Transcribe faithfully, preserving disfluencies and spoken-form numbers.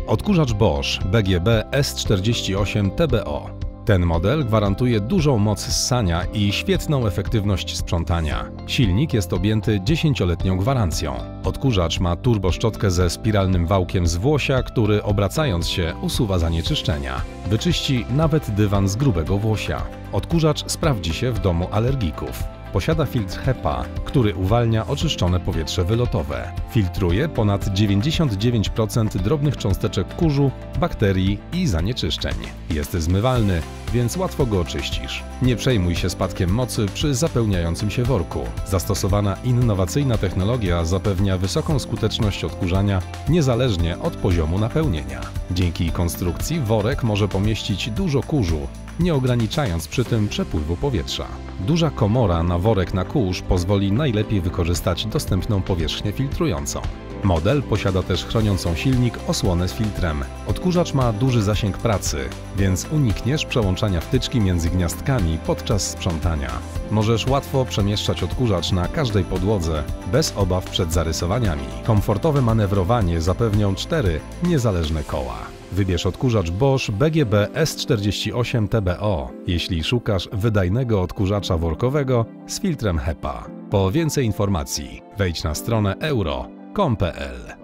Odkurzacz Bosch B G B S czterdzieści osiem T B O. Ten model gwarantuje dużą moc ssania i świetną efektywność sprzątania. Silnik jest objęty dziesięcioletnią gwarancją. Odkurzacz ma turboszczotkę ze spiralnym wałkiem z włosia, który obracając się usuwa zanieczyszczenia. Wyczyści nawet dywan z grubego włosia. Odkurzacz sprawdzi się w domu alergików. Posiada filtr HEPA, który uwalnia oczyszczone powietrze wylotowe. Filtruje ponad dziewięćdziesiąt dziewięć procent drobnych cząsteczek kurzu, bakterii i zanieczyszczeń. Jest zmywalny, więc łatwo go oczyścisz. Nie przejmuj się spadkiem mocy przy zapełniającym się worku. Zastosowana innowacyjna technologia zapewnia wysoką skuteczność odkurzania niezależnie od poziomu napełnienia. Dzięki konstrukcji worek może pomieścić dużo kurzu, nie ograniczając przy tym przepływu powietrza. Duża komora na worek na kurz pozwoli najlepiej wykorzystać dostępną powierzchnię filtrującą. Model posiada też chroniącą silnik osłonę z filtrem. Odkurzacz ma duży zasięg pracy, więc unikniesz przełączania wtyczki między gniazdkami podczas sprzątania. Możesz łatwo przemieszczać odkurzacz na każdej podłodze, bez obaw przed zarysowaniami. Komfortowe manewrowanie zapewnią cztery niezależne koła. Wybierz odkurzacz Bosch B G B S czterdzieści osiem T B O, jeśli szukasz wydajnego odkurzacza workowego z filtrem HEPA. Po więcej informacji wejdź na stronę euro kropka com kropka p l.